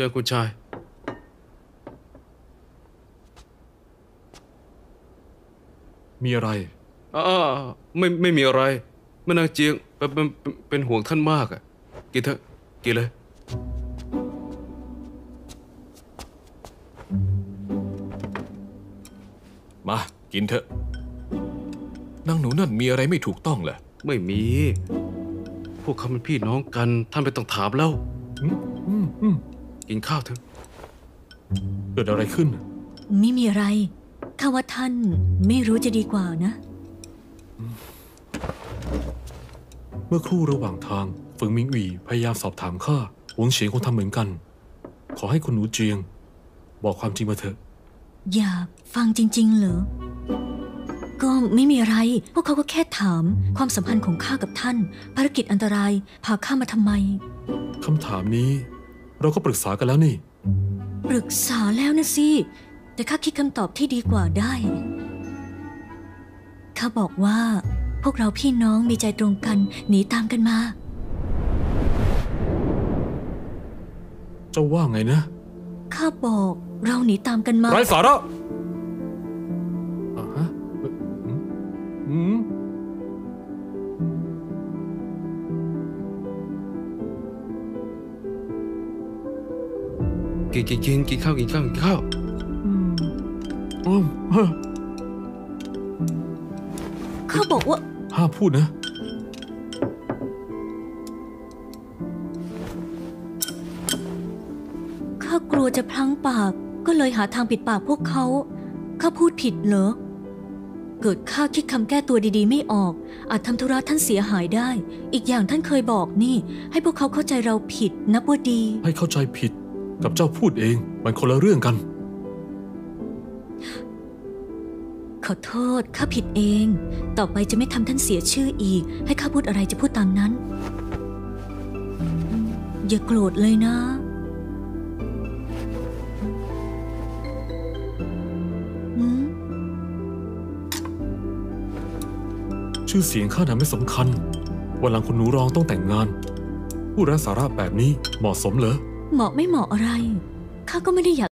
ชิญคุณชายมีอะไรไม่มีอะไรแม่นางเจียงเป็นห่วงท่านมากอ่ะกินเถอะกินเลยมากินเถอะนางหนูนั่นมีอะไรไม่ถูกต้องเหรอไม่มีพวกเขาเป็นพี่น้องกันท่านไม่ต้องถามแล้วกินข้าวเถอะเกิดอะไรขึ้นไม่มีอะไรข้าว่าท่านไม่รู้จะดีกว่านะเมื่อครู่ระหว่างทางเฟิงมิงอีพยายามสอบถามข้าหวงเฉียงคงทำเหมือนกันขอให้คุณหนูเจียงบอกความจริงมาเถอะอยากฟังจริงๆเหรอก็ไม่มีอะไรพวกเขาก็แค่ถามความสัมพันธ์ของข้ากับท่านภารกิจอันตรายพาข้ามาทำไมคำถามนี้เราก็ปรึกษากันแล้วนี่ปรึกษาแล้วนะสิแต่ข้าคิดคำตอบที่ดีกว่าได้ข้าบอกว่าพวกเราพี่น้องมีใจตรงกันหนีตามกันมาเจ้าว่าไงนะข้าบอกเราหนีตามกันมาไร้สาระกินข้าวข้าบอกว่าห้ามพูดนะข้ากลัวจะพลั้งปากก็เลยหาทางปิดปากพวกเขาข้าพูดผิดเหรอเกิดข้าคิดคำแก้ตัวดีๆไม่ออกอาจทำธุระท่านเสียหายได้อีกอย่างท่านเคยบอกนี่ให้พวกเขาเข้าใจเราผิดนับว่าดีให้เข้าใจผิดกับเจ้าพูดเองมันคนละเรื่องกันขอโทษข้าผิดเองต่อไปจะไม่ทำท่านเสียชื่ออีกให้ข้าพูดอะไรจะพูดตามนั้นอย่าโกรธเลยนะชื่อเสียงข้าน่ะไม่สำคัญวันหลังคุณหนูรองต้องแต่งงานผู้ไร้สาระแบบนี้เหมาะสมเหรอเหมาะไม่เหมาะอะไรข้าก็ไม่ได้อยาก